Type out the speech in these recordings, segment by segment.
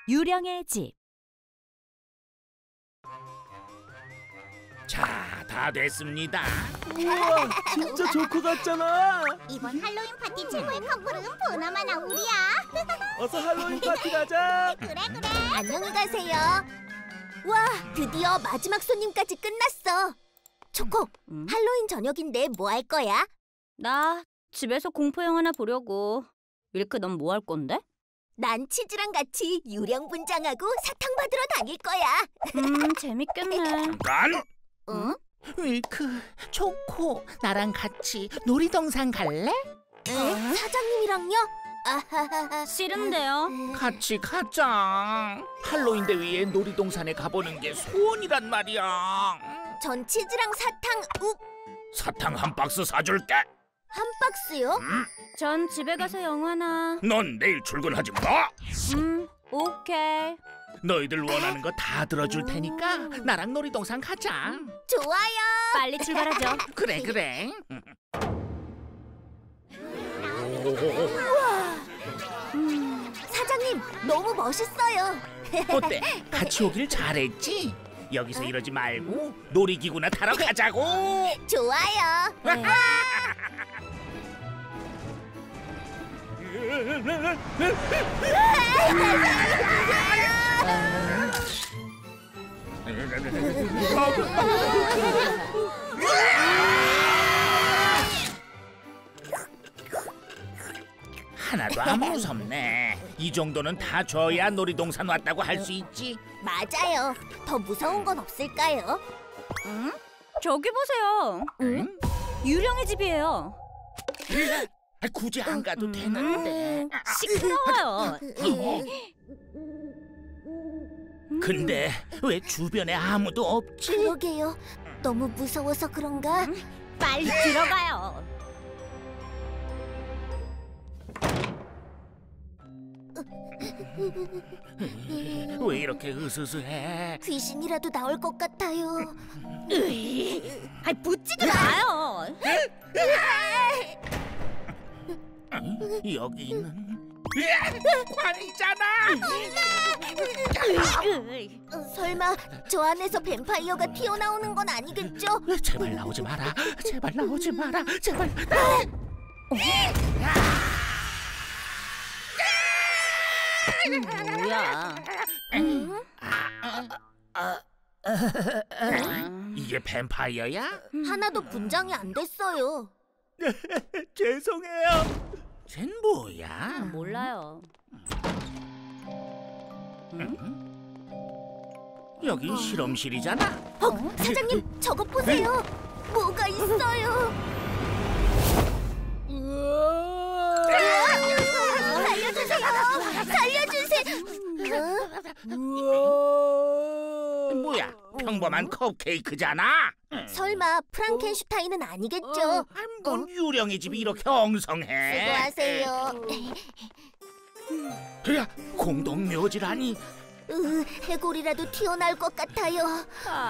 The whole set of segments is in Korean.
유령의 집. 자, 다 됐습니다. 우와, 진짜 조커 같잖아. 이번 할로윈 파티 최고의 커플은 보나마나 우리야. 어서 할로윈 파티 가자. 그래. 안녕히 가세요. 와, 드디어 마지막 손님까지 끝났어. 초코, 할로윈 저녁인데 뭐 할 거야? 나 집에서 공포 영화나 보려고. 밀크, 넌 뭐 할 건데? 난 치즈랑 같이 유령 분장하고 사탕 받으러 다닐 거야. 재밌겠네. 잠깐! 응? 윌크, 초코, 나랑 같이 놀이동산 갈래? 사장님이랑요? 아하하하. 싫은데요. 같이 가자. 할로윈 대회에 놀이동산에 가보는 게 소원이란 말이야. 전 치즈랑 사탕 사탕 한 박스 사줄게. 한 박스요? 전 집에 가서 영화나. 넌 내일 출근하지 마. 오케이. 너희들 원하는 거 다 들어줄 테니까 나랑 놀이동산 가자. 좋아요. 빨리 출발하죠. 그래. 사장님, 너무 멋있어요. 어때? 같이 오길 잘했지? 여기서 이러지 말고 놀이기구나 타러 가자고. 좋아요. 하나도 안 무섭네. 이 정도는 다 줘야 놀이동산 왔다고 할 수 있지. 맞아요. 더 무서운 건 없을까요? 저기 보세요. 유령의 집이에요. 굳이 안 가도 되는데. 시끄러워요. 근데 왜 주변에 아무도 없지? 그러게요. 너무 무서워서 그런가? 빨리 들어가요. 왜 이렇게 으스스해? 귀신이라도 나올 것 같아요. 붙지도 마요. 여기는 관이잖아. 설마 저 안에서 뱀파이어가 튀어나오는 건 아니겠죠? 제발 나오지 마라. 제발 나오지 마라. 제발. 뭐야? 이게 뱀파이어야? 하나도 분장이 안 됐어요. 죄송해요. 쟨 뭐야? 몰라요. 여긴 실험실이잖아. 사장님, 저거 보세요. 뭐가 있어요. 살려주세요. 뭐야? 평범한 컵케이크잖아. 설마 프랑켄슈타인은 아니겠죠? 뭔 유령의 집이 이렇게 엉성해? 수고하세요. 야, 공동묘지라니. 해골이라도 튀어나올 것 같아요.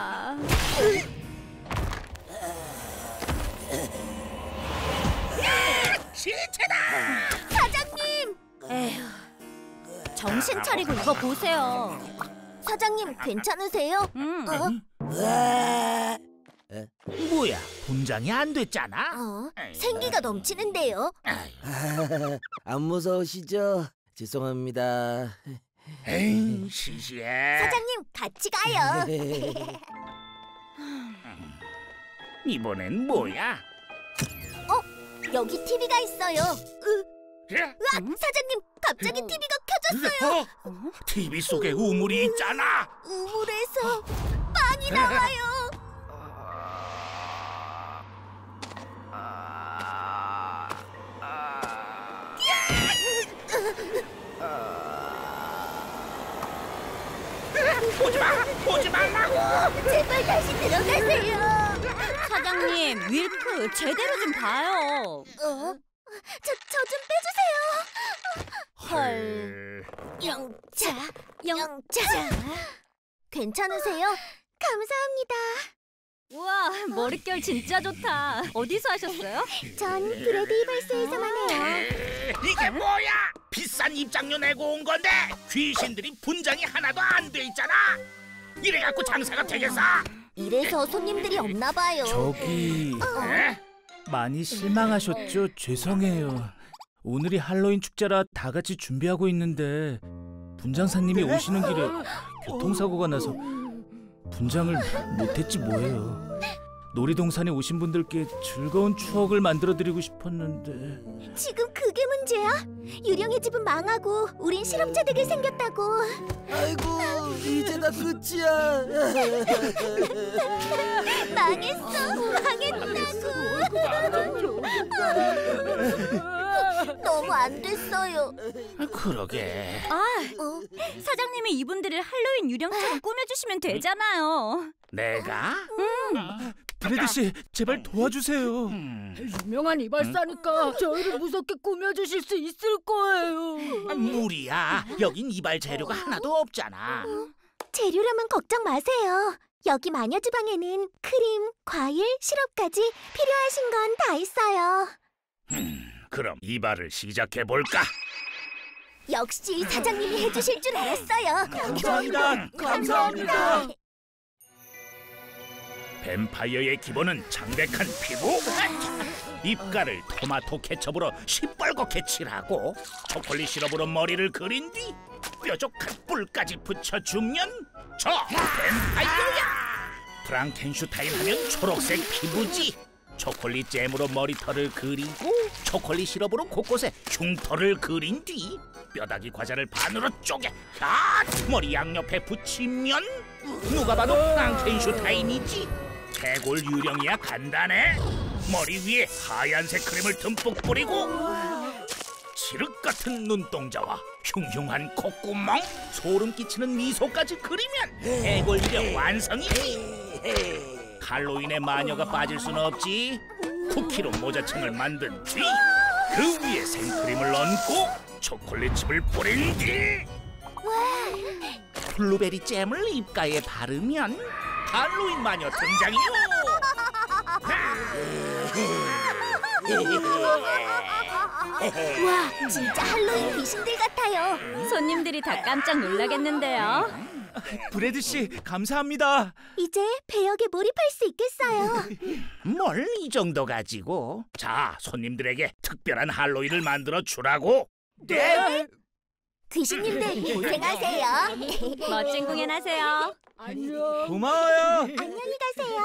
시체다. 사장님! 에휴, 정신 차리고 이거 보세요. 사장님, 괜찮으세요? 뭐야? 분장이 안 됐잖아. 생기가 넘치는데요. 안 무서우시죠? 죄송합니다. 에이, 시시해. 사장님, 같이 가요. 이번엔 뭐야? 여기 TV가 있어요. 사장님, 갑자기 TV가 켜졌어요. TV 속에 우물이 있잖아. 우물에서 빵이 나와요. 보지 말라고. 제발 다시 들어가세요. 사장님, 윌크 제대로 좀 봐요. 저 좀 빼주세요. 영차. 괜찮으세요? 감사합니다. 우와, 머릿결 진짜 좋다. 어디서 하셨어요? 전 브래드 이발소에서만 해요. 이게 뭐야? 비싼 입장료 내고 온 건데 귀신들이 분장이 하나도 안 돼 있잖아. 이래갖고 장사가 되겠어? 이래서 손님들이 없나 봐요. 저기 에? 많이 실망하셨죠? 죄송해요. 오늘이 할로윈 축제라 다 같이 준비하고 있는데 분장사님이 오시는 길에 교통사고가 나서 분장을 못했지 뭐예요. 놀이동산에 오신 분들께 즐거운 추억을 만들어드리고 싶었는데. 지금 그게 문제야? 유령의 집은 망하고 우린 실험자 되게 생겼다고. 아이고, 이제 다 끝이야. 망했다고. 너무 안 됐어요. 그러게. 사장님이 이분들을 할로윈 유령처럼 꾸며주시면 되잖아요. 내가? 브래드 씨, 제발 도와주세요. 유명한 이발사니까 저희를 무섭게 꾸며주실 수 있을 거예요. 무리야. 여긴 이발 재료가 하나도 없잖아. 재료라면 걱정 마세요. 여기 마녀 주방에는 크림, 과일, 시럽까지 필요하신 건 다 있어요. 그럼 이발을 시작해 볼까? 역시 사장님이 해주실 줄 알았어요. 감사합니다. 뱀파이어의 기본은 창백한 피부, 입가를 토마토 케첩으로 시뻘겋게 칠하고 초콜릿 시럽으로 머리를 그린 뒤 뾰족한 뿔까지 붙여주면 저 뱀파이어야! 프랑켄슈타인 하면 초록색 피부지. 초콜릿 잼으로 머리털을 그리고 초콜릿 시럽으로 곳곳에 흉터를 그린 뒤 뼈다귀 과자를 반으로 쪼개 머리 양옆에 붙이면 누가 봐도 프랑켄슈타인이지. 해골 유령이야 간단해. 머리 위에 하얀색 크림을 듬뿍 뿌리고 칠흑 같은 눈동자와 흉흉한 콧구멍, 소름 끼치는 미소까지 그리면 해골 유령 완성이지. 할로윈에 마녀가 빠질 순 없지. 쿠키로 모자층을 만든 뒤 그 위에 생크림을 얹고 초콜릿칩을 뿌린 뒤 블루베리 잼을 입가에 바르면 할로윈 마녀 등장이요. 와, 진짜 할로윈 귀신들 같아요. 손님들이 다 깜짝 놀라겠는데요. 브래드 씨, 감사합니다. 이제 배역에 몰입할 수 있겠어요. 뭘 이 정도 가지고. 자, 손님들에게 특별한 할로윈을 만들어 주라고. 네. 귀신님들 고생하세요. 멋진 공연하세요. 안녕. 고마워요. 안녕히 가세요.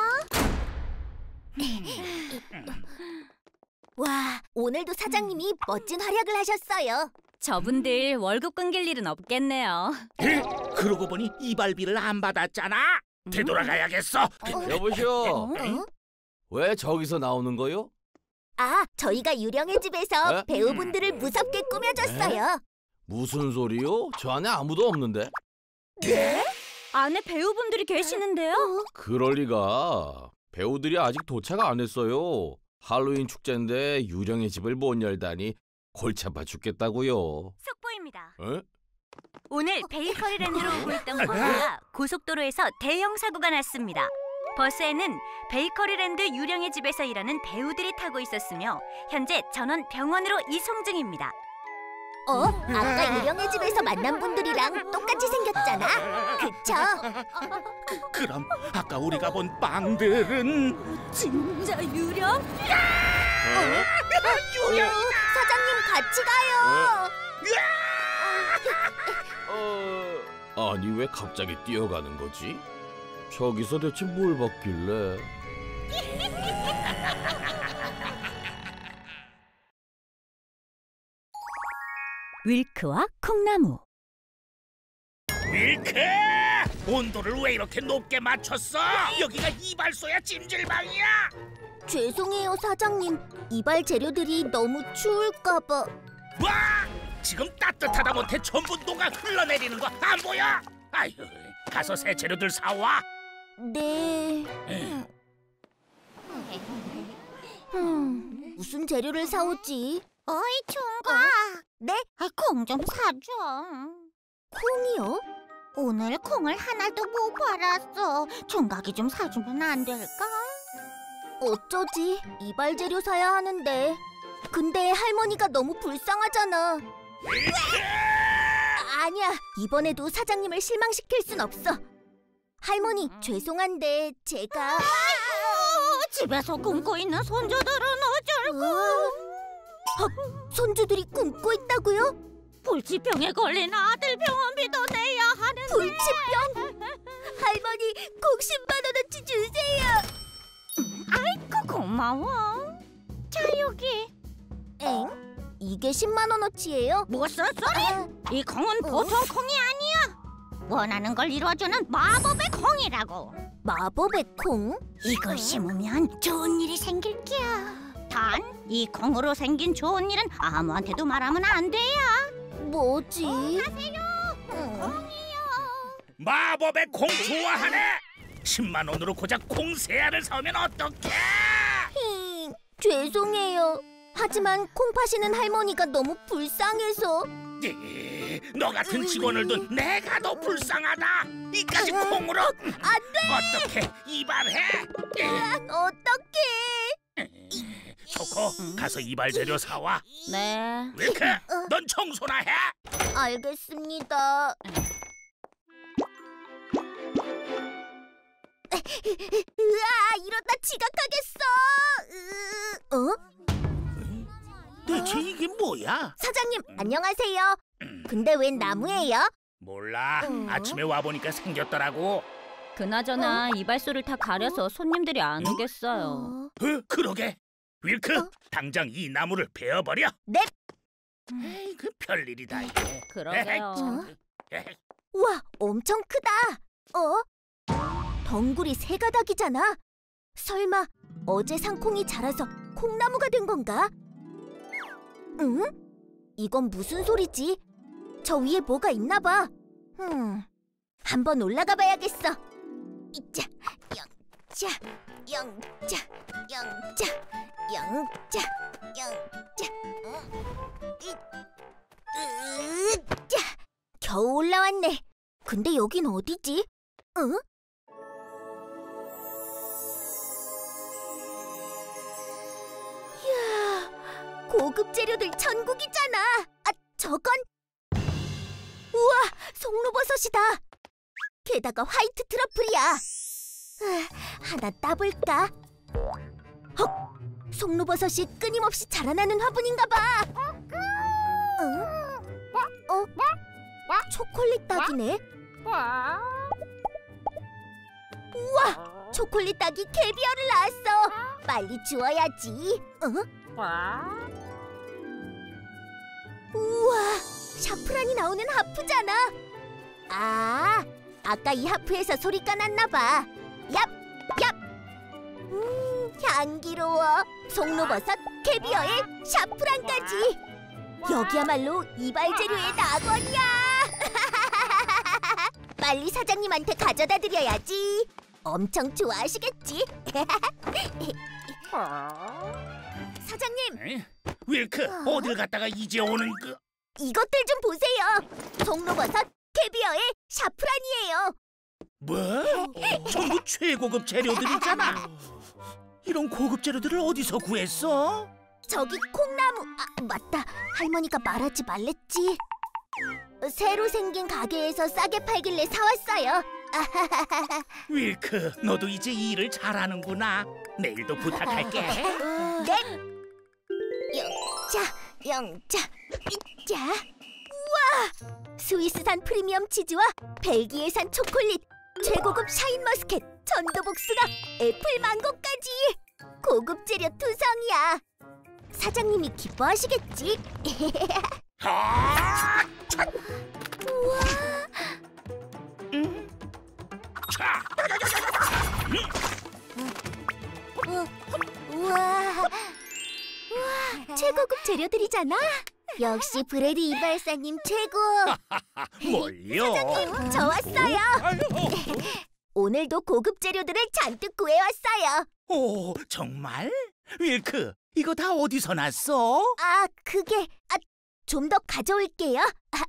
와, 오늘도 사장님이 멋진 활약을 하셨어요. 저분들 월급 끊길 일은 없겠네요. 그러고 보니 이발비를 안 받았잖아. 되돌아가야겠어. 여보시오. 왜 저기서 나오는 거요? 아, 저희가 유령의 집에서 에? 배우분들을 무섭게 꾸며줬어요. 무슨 소리요? 저 안에 아무도 없는데. 안에 배우분들이 계시는데요. 그럴 리가. 배우들이 아직 도착 안 했어요. 할로윈 축제인데 유령의 집을 못 열다니 골치 아파 죽겠다고요. 속보입니다. 에? 오늘 베이커리랜드로 오고 있던 버스가 고속도로에서 대형 사고가 났습니다. 버스에는 베이커리랜드 유령의 집에서 일하는 배우들이 타고 있었으며 현재 전원 병원으로 이송 중입니다. 아까 유령의 집에서 만난 분들이랑 똑같이 생겼잖아. 그쵸? 그럼 아까 우리가 본 빵들은 진짜 유령? 사장님 같이 가요. 아니 왜 갑자기 뛰어가는 거지? 저기서 대체 뭘 받길래? 윌크와 콩나무. 윌크! 온도를 왜 이렇게 높게 맞췄어? 여기가 이발소야 찜질방이야? 죄송해요, 사장님. 이발 재료들이 너무 추울까 봐. 와! 지금 따뜻하다 못해 전부 녹아 흘러내리는 거 안 보여? 아휴, 가서 새 재료들 사와. 네. 무슨 재료를 사오지? 어이, 총각. 네? 콩 좀 사줘. 콩이요? 오늘 콩을 하나도 못 팔았어. 총각이 좀 사주면 안 될까? 어쩌지? 이발 재료 사야 하는데. 근데 할머니가 너무 불쌍하잖아. 아니야, 이번에도 사장님을 실망시킬 순 없어. 할머니, 죄송한데 제가... 집에서 굶고 있는 손주들은 어쩔고. 손주들이 굶고 있다고요? 불치병에 걸린 아들 병원비도 내야 하는데. 불치병? 할머니, 꼭 10만 원어치 주세요. 아이고 고마워. 자 여기. 엥? 이게 10만 원어치예요? 무슨 소리? 이 콩은 보통 콩이 아니야. 원하는 걸 이루어주는 마법의 콩이라고. 마법의 콩? 이걸 심으면 좋은 일이 생길 게야. 단 이 콩으로 생긴 좋은 일은 아무한테도 말하면 안 돼요. 뭐지? 마법의 콩 좋아하네. 10만 원으로 고작 콩 3알을 사오면 어떡해? 죄송해요. 하지만 콩 파시는 할머니가 너무 불쌍해서. 너 같은 직원을 둔 내가 더 불쌍하다. 이까지 콩으로. 안 돼! 어떻게 이발해? 어떡해! 초코, 가서 이발 재료 사와. 네. 윌크, 넌 청소나 해. 알겠습니다. 으아, 이러다 지각하겠어. 대체 이게 뭐야? 사장님, 안녕하세요. 근데 웬 나무예요? 몰라. 아침에 와보니까 생겼더라고. 그나저나 이발소를 다 가려서 손님들이 안 오겠어요. 그러게. 윌크, 당장 이 나무를 베어버려. 네. 에이, 그 별일이다 이게. 그러게요. 우와, 엄청 크다. 덩굴이 3가닥이잖아. 설마 어제 산 콩이 자라서 콩나무가 된 건가? 응? 이건 무슨 소리지? 저 위에 뭐가 있나 봐. 한번 올라가 봐야겠어. 이자, 영자, 영자, 영자, 영자, 영자. 으자, 겨우 올라왔네. 근데 여긴 어디지? 응? 이야, 고급 재료들 천국이잖아. 아, 저건? 우와, 송로버섯이다. 게다가 화이트 트러플이야. 하나 따볼까? 헉! 송로버섯이 끊임없이 자라나는 화분인가 봐. 응? 초콜릿 딱이네. 우와! 초콜릿 딱이 캐비어를 낳았어. 빨리 주워야지. 우와! 샤프란이 나오는 하프잖아. 아, 아까 이 하프에서 소리가 났나 봐. 얍! 얍! 향기로워. 송로버섯, 캐비어에 샤프란까지. 여기야말로 이발 재료의 낙원이야. 빨리 사장님한테 가져다 드려야지. 엄청 좋아하시겠지? 사장님, 에이, 윌크, 어딜 갔다가 이제 오는 그... 이것들 좀 보세요. 송로버섯, 캐비어에 샤프란이에요. 뭐? 전부 최고급 재료들이잖아. 이런 고급 재료들을 어디서 구했어? 저기 콩나무. 아, 맞다. 할머니가 말하지 말랬지. 새로 생긴 가게에서 싸게 팔길래 사왔어요. 윌크, 너도 이제 일을 잘하는구나. 내일도 부탁할게. 네. 영자, 영자, 이자. 우와! 스위스산 프리미엄 치즈와 벨기에산 초콜릿, 최고급 샤인머스켓, 전도복숭아, 애플망고까지. 고급 재료 투성이야. 사장님이 기뻐하시겠지? 우와. 우와. 최고급 재료들이잖아. 역시 브레드 이발사님 최고. 뭘요? 사장님, 저 왔어요. 오늘도 고급 재료들을 잔뜩 구해왔어요. 오, 정말? 윌크, 이거 다 어디서 났어? 아, 그게 좀 더 가져올게요.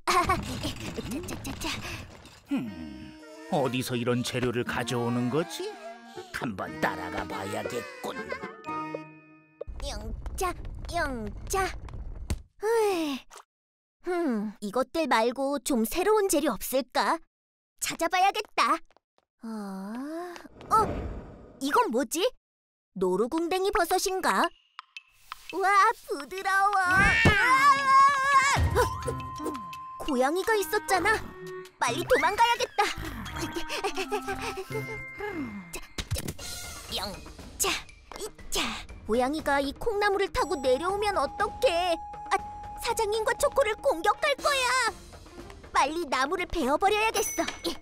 짜짜짜짜. 어디서 이런 재료를 가져오는 거지? 한번 따라가 봐야겠군. 영자, 영자. 이것들 말고 좀 새로운 재료 없을까? 찾아봐야겠다. 이건 뭐지? 노루궁뎅이 버섯인가? 와, 부드러워. 고양이가 있었잖아. 빨리 도망가야겠다. 영자, 이자. 고양이가 이 콩나물을 타고 내려오면 어떡해? 사장님과 초코를 공격할 거야. 빨리 나무를 베어버려야겠어.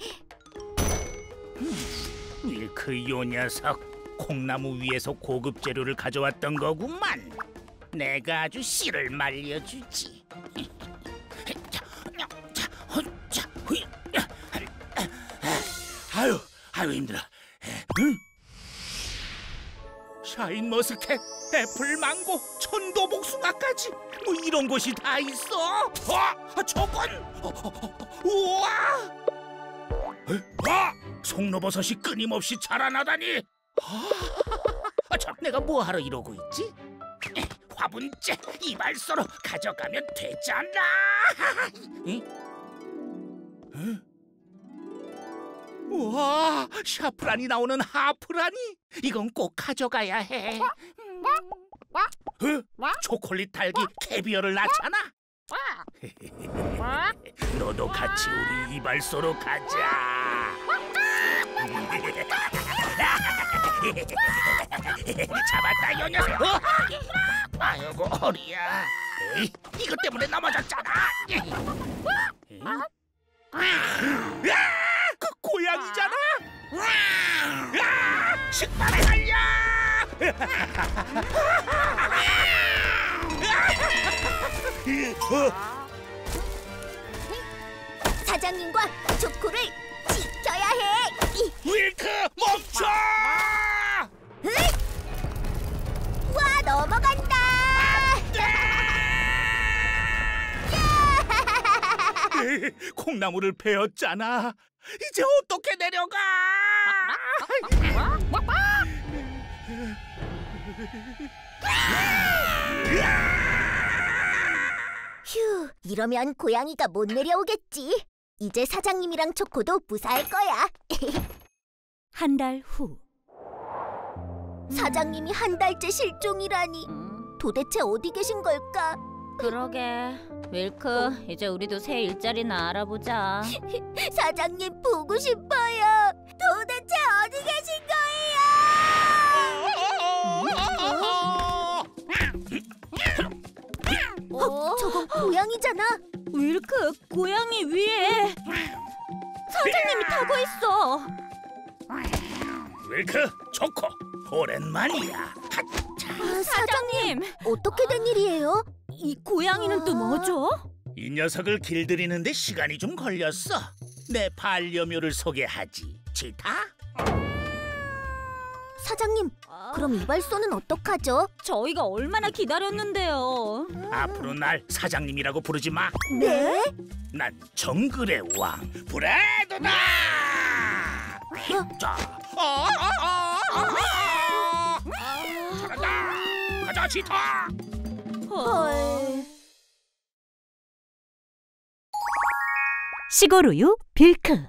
윌크 요 녀석 콩나무 위에서 고급 재료를 가져왔던 거구만. 내가 아주 씨를 말려주지. 아유 힘들어. 샤인머스켓, 애플, 망고, 천도복숭아까지 뭐 이런 것이 다 있어. 저건 우와. 송로버섯이 끊임없이 자라나다니. 내가 뭐하러 이러고 있지? 화분째 이발소로 가져가면 되잖아. 우와, 샤프란이 나오는 하프라니. 이건 꼭 가져가야 해. 초콜릿 딸기 캐비어를 낳잖아. 너도 같이 우리 이발소로 가자. 잡았다, 요 녀석. 아이고, 허리야. 이것 때문에 넘어졌잖아. 그 고양이잖아. 식빵에 달려. 사장님과 초코를 지켜야 해. 윌크 멈춰. 와, 넘어간다. 콩나물을 베었잖아. 이제 어떻게 내려가? 휴, 이러면 고양이가 못 내려오겠지. 이제 사장님이랑 초코도 무사할 거야. 한 달 후. 사장님이 한 달째 실종이라니. 도대체 어디 계신 걸까? 그러게. 윌크, 이제 우리도 새 일자리나 알아보자. 사장님 보고 싶어요. 도대체 어디 계신 거예요? 저건 고양이잖아. 윌크, 고양이 위에 사장님이 타고 있어. 윌크, 초코, 오랜만이야. 사장님, 어떻게 된 일이에요? 이 고양이는 또 뭐죠? 이 녀석을 길들이는데 시간이 좀 걸렸어. 내 반려묘를 소개하지. 치타? 사장님, 그럼 이발소는 어떡하죠? 저희가 얼마나 기다렸는데요. 앞으로 날 사장님이라고 부르지 마. 네? 난 정글의 왕 브래드다. 자, 잘한다. 가자, 치타. 헐. 시골 우유 빌크.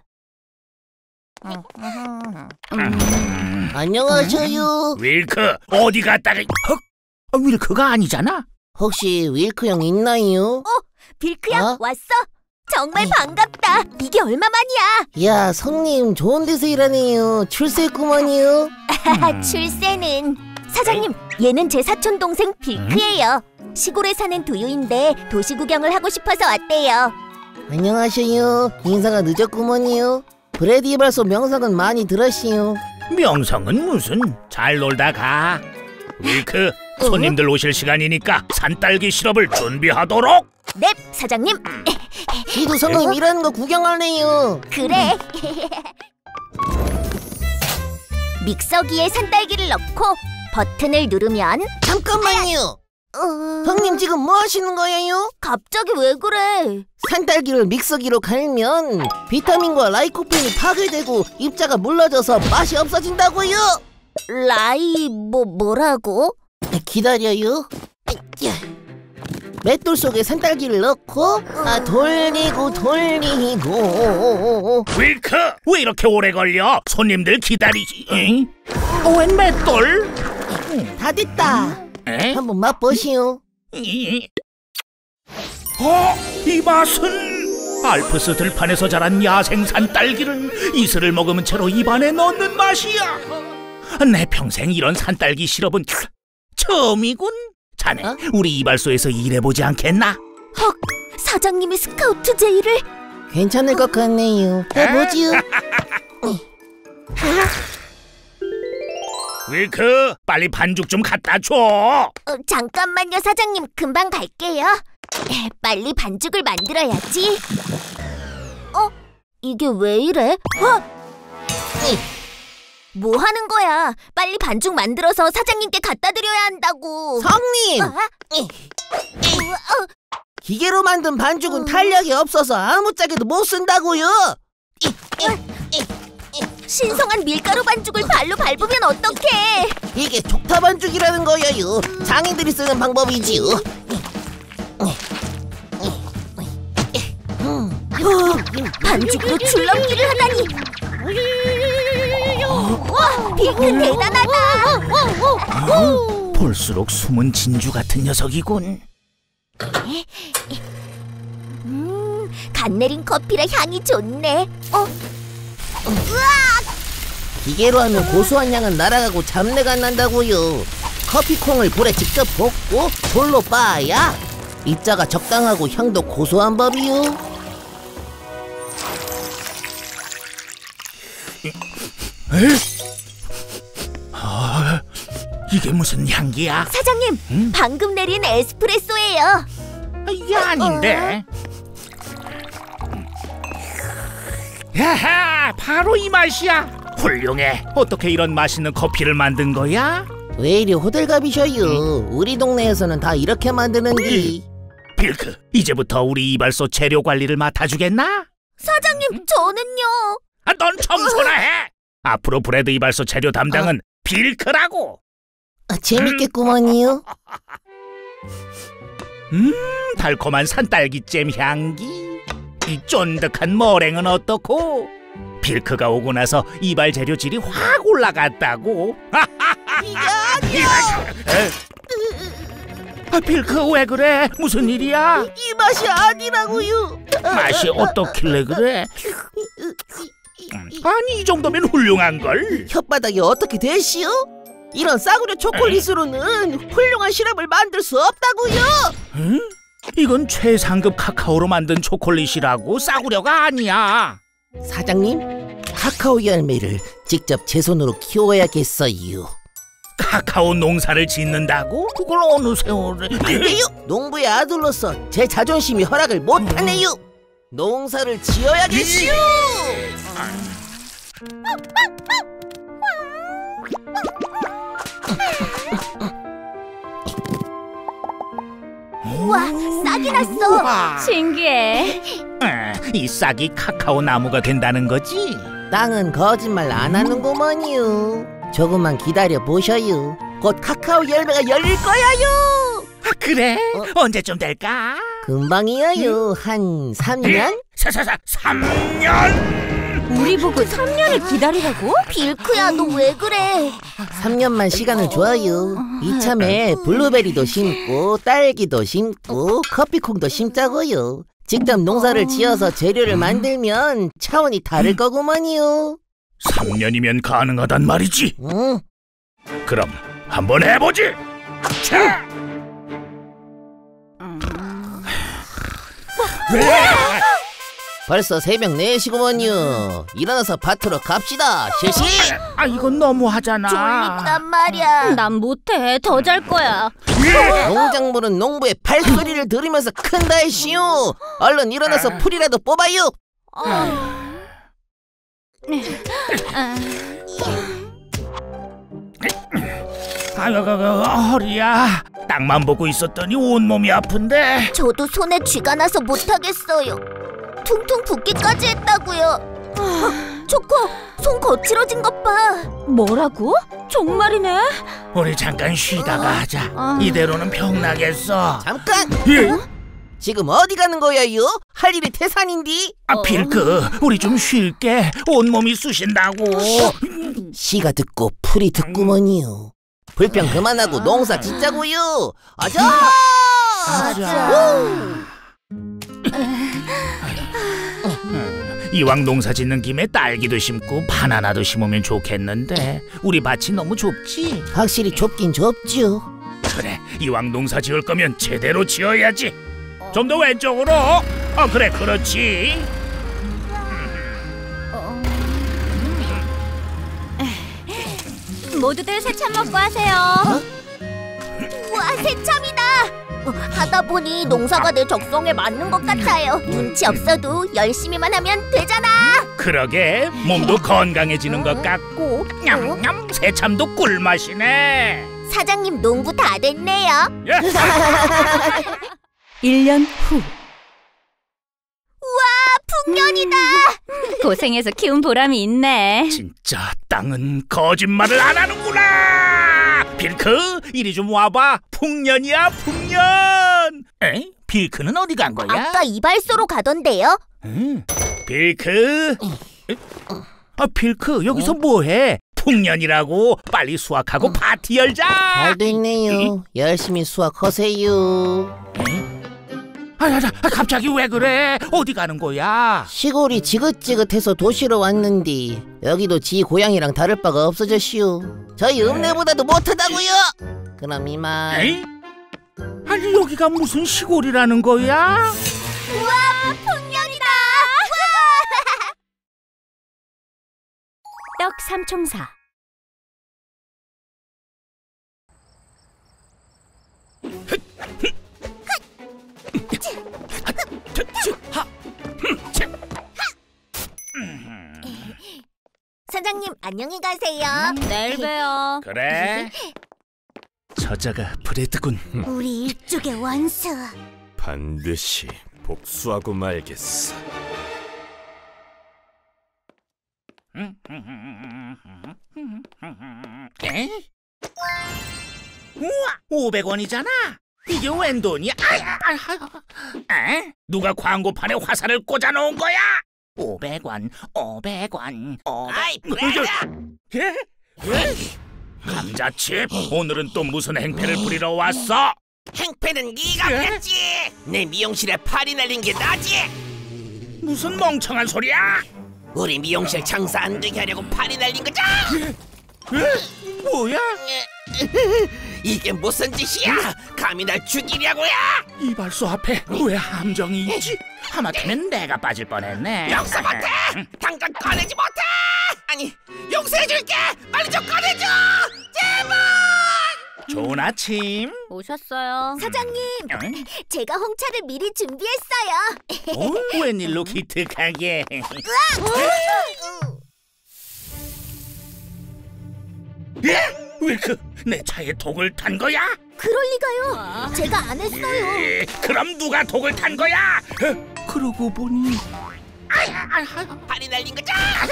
안녕하셔요. 윌크, 어디 갔다가? 윌크가 아니잖아. 혹시 윌크 형 있나요? 빌크야, 어? 왔어? 정말 반갑다. 이게 얼마만이야? 야, 성님 좋은 데서 일하네요. 출세했구만요. 출세는. 사장님, 얘는 제 사촌 동생 빌크예요. 시골에 사는 두유인데 도시 구경을 하고 싶어서 왔대요. 안녕하셔요. 인사가 늦었구먼요. 브래디 이발소 명성은 많이 들었시요. 명성은 무슨? 잘 놀다 가. 윌크, 손님들 오실 시간이니까 산딸기 시럽을 준비하도록. 네, 사장님. 지도 성님 일하는 거 구경하네요. 그래. 믹서기에 산딸기를 넣고 버튼을 누르면. 잠깐만요. 형님 지금 뭐 하시는 거예요? 갑자기 왜 그래? 산딸기를 믹서기로 갈면 비타민과 라이코펜이 파괴되고 입자가 물러져서 맛이 없어진다고요. 뭐라고? 기다려요. 맷돌 속에 산딸기를 넣고 돌리고 윌크, 왜 이렇게 오래 걸려? 손님들 기다리지. 응? 웬 맷돌? 다 됐다. 에? 한번 맛보시오. 이 맛은 알프스 들판에서 자란 야생산 딸기를 이슬을 먹으면 채로 입안에 넣는 맛이야. 내 평생 이런 산딸기 시럽은 처음이군. 자네, 우리 이발소에서 일해보지 않겠나? 헉, 사장님이 스카우트 제의를. 괜찮을 것 같네요. 해보지요. 윌크, 빨리 반죽 좀 갖다 줘. 잠깐만요, 사장님. 금방 갈게요. 빨리 반죽을 만들어야지. 이게 왜 이래? 뭐 하는 거야? 빨리 반죽 만들어서 사장님께 갖다 드려야 한다고. 성님! 기계로 만든 반죽은 탄력이 없어서 아무짝에도 못 쓴다고요. 신성한 밀가루 반죽을 발로 밟으면 어떡해? 이게 촉타 반죽이라는 거예요. 장인들이 쓰는 방법이지요. 반죽으로 줄넘기를 하다니. 와, 빅크 대단하다. 볼수록 숨은 진주 같은 녀석이군. 갓 내린 커피라 향이 좋네. 기계로 하면 고소한 향은 날아가고 잡내가 난다고요. 커피콩을 불에 직접 볶고 돌로 빻아야 입자가 적당하고 향도 고소한 법이요. 이게 무슨 향기야? 사장님, 방금 내린 에스프레소예요. 이게 아닌데. 야하, 바로 이 맛이야. 훌륭해. 어떻게 이런 맛있는 커피를 만든 거야? 왜 이리 호들갑이셔요. 우리 동네에서는 다 이렇게 만드는디. 빌크, 이제부터 우리 이발소 재료 관리를 맡아주겠나? 사장님, 저는요. 넌 청소나 해. 앞으로 브레드 이발소 재료 담당은 빌크라고. 재밌겠구먼요. 달콤한 산딸기잼 향기. 이 쫀득한 머랭은 어떻고? 빌크가 오고 나서 이발 재료 질이 확 올라갔다고. 이게 아니야. 빌크, 왜 그래? 무슨 일이야? 이 맛이 아니라고요. 맛이 어떻길래 그래? 아니, 이 정도면 훌륭한걸. 혓바닥이 어떻게 되시오? 이런 싸구려 초콜릿으로는 훌륭한 시럽을 만들 수 없다고요. 응? 이건 최상급 카카오로 만든 초콜릿이라고. 싸구려가 아니야. 사장님, 카카오 열매를 직접 제 손으로 키워야겠어요. 카카오 농사를 짓는다고? 그걸 어느 세월에? 안 돼요. 농부의 아들로서 제 자존심이 허락을 못하네요. 농사를 지어야겠시오. 우와, 싹이 났어. 신기해. 이 싹이 카카오 나무가 된다는 거지? 땅은 거짓말 안 하는구먼요. 조금만 기다려 보셔요. 곧 카카오 열매가 열릴 거야요. 그래? 언제쯤 될까? 금방이에요. 한 3년? 3년? 우리 보고 3년을 기다리라고? 빌크야, 너 왜 그래? 3년만 시간을 줘요. 이참에 블루베리도 심고 딸기도 심고 커피콩도 심자고요. 직접 농사를 지어서 재료를 만들면 차원이 다를 거구먼요. 3년이면 가능하단 말이지. 응. 그럼 한번 해보지. 자. 벌써 새벽 4시구먼요. 일어나서 밭으로 갑시다. 실시. 이건 너무하잖아. 졸립단 말이야. 난 못해. 더 잘 거야. 농작물은 농부의 발소리를 들으면서 큰다 했시오. 얼른 일어나서 풀이라도 뽑아요. 허리야. 땅만 보고 있었더니 온몸이 아픈데. 저도 손에 쥐가 나서 못하겠어요. 퉁퉁 붓기까지 했다고요. 초코, 손 거칠어진 것 봐. 뭐라고? 정말이네. 우리 잠깐 쉬다가 하자. 이대로는 병나겠어. 잠깐! 예? 지금 어디 가는 거야요? 할 일이 태산인디? 필크, 우리 좀 쉴게. 온몸이 쑤신다고. 시가 듣고 풀이 듣구먼이요. 불평 그만하고 농사 짓자고요. 아자! 이왕 농사 짓는 김에 딸기도 심고 바나나도 심으면 좋겠는데 우리 밭이 너무 좁지? 확실히 좁긴 좁죠. 그래, 이왕 농사 지을 거면 제대로 지어야지. 좀 더 왼쪽으로. 그래, 그렇지. 모두들 새참 먹고 하세요. 우와, 새참이다. 하다 보니 농사가 내 적성에 맞는 것 같아요. 눈치 없어도 열심히만 하면 되잖아. 그러게, 몸도 건강해지는 것 같고 냠냠, 새참도 꿀맛이네. 사장님 농부 다 됐네요. 1년 후. 풍년이다. 고생해서 키운 보람이 있네. 진짜 땅은 거짓말을 안 하는구나. 빌크, 이리 좀 와봐. 풍년이야, 풍년. 에? 빌크는 어디 간 거야? 아까 이발소로 가던데요. 빌크. 빌크, 여기서 뭐해? 풍년이라고. 빨리 수확하고 파티 열자. 잘 됐네요. 열심히 수확하세요. 갑자기 왜 그래? 어디 가는 거야? 시골이 지긋지긋해서 도시로 왔는데 여기도 지 고향이랑 다를 바가 없어졌시오. 저희 읍내보다도 못하다고요. 그럼 이만. 에이? 아니, 여기가 무슨 시골이라는 거야? 우와, 풍년이다. 떡 삼총사. 사장님 안녕히 가세요. 내일 봬요. 그래. 저자가 브레드군. 우리 일족의 원수. 반드시 복수하고 말겠어. 에? 우와, 500원이잖아. 이게 웬 돈이야? 에? 누가 광고판에 화살을 꽂아놓은 거야? 500원, 500원, 500원. 아이, 브레드! 예? 감자칩, 오늘은 또 무슨 행패를 부리러 왔어? 행패는 네가 했지. 내 미용실에 팔이 날린 게 나지. 무슨 멍청한 소리야? 우리 미용실 장사 안 되게 하려고 팔이 날린 거죠. 뭐야? 이게 무슨 짓이야? 감히 날 죽이려고야? 이발소 앞에 왜 함정이 있지? 하마터면 내가 빠질 뻔했네. 용서 못해! 당장 꺼내지 못해! 아니, 용서해줄게! 빨리 좀 꺼내줘! 제발! 좋은 아침. 오셨어요. 사장님, 응? 제가 홍차를 미리 준비했어요. 웬일로 기특하게. 왜 내 차에 독을 탄 거야? 그럴 리가요. 제가 안 했어요. 그럼 누가 독을 탄 거야? 그러고 보니 팔이 날린 거죠?